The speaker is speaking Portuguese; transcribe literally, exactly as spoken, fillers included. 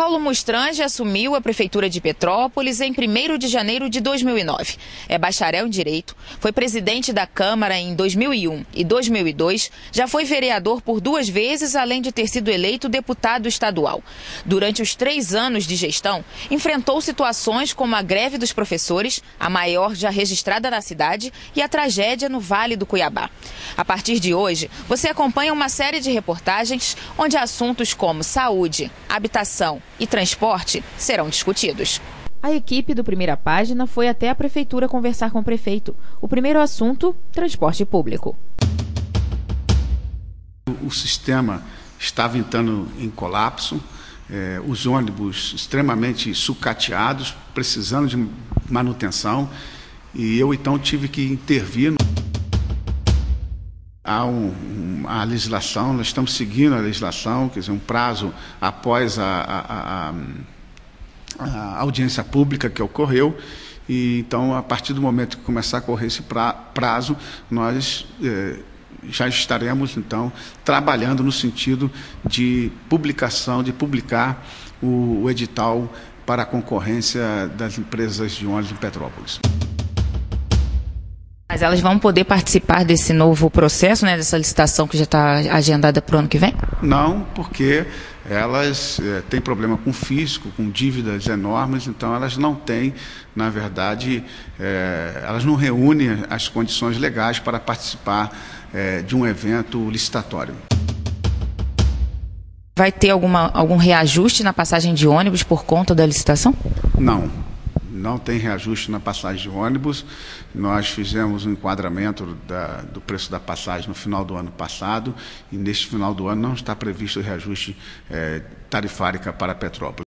Paulo Mustrange assumiu a Prefeitura de Petrópolis em primeiro de janeiro de dois mil e nove. É bacharel em Direito, foi presidente da Câmara em dois mil e um e dois mil e dois, já foi vereador por duas vezes, além de ter sido eleito deputado estadual. Durante os três anos de gestão, enfrentou situações como a greve dos professores, a maior já registrada na cidade, e a tragédia no Vale do Cuiabá. A partir de hoje, você acompanha uma série de reportagens onde assuntos como saúde, habitação e transporte serão discutidos. A equipe do Primeira Página foi até a prefeitura conversar com o prefeito. O primeiro assunto, transporte público. O sistema estava entrando em colapso, eh, os ônibus extremamente sucateados, precisando de manutenção, e eu então tive que intervir. Há um, a legislação, nós estamos seguindo a legislação, quer dizer, um prazo após a, a, a, a audiência pública que ocorreu, e então, a partir do momento que começar a correr esse pra, prazo, nós eh, já estaremos, então, trabalhando no sentido de publicação, de publicar o, o edital para a concorrência das empresas de ônibus em Petrópolis. Mas elas vão poder participar desse novo processo, né, dessa licitação que já está agendada para o ano que vem? Não, porque elas é, têm problema com físico, com dívidas enormes, então elas não têm, na verdade, é, elas não reúnem as condições legais para participar é, de um evento licitatório. Vai ter alguma, algum reajuste na passagem de ônibus por conta da licitação? Não. Não tem reajuste na passagem de ônibus. Nós fizemos um enquadramento da, do preço da passagem no final do ano passado, e neste final do ano não está previsto reajuste é, tarifário para Petrópolis.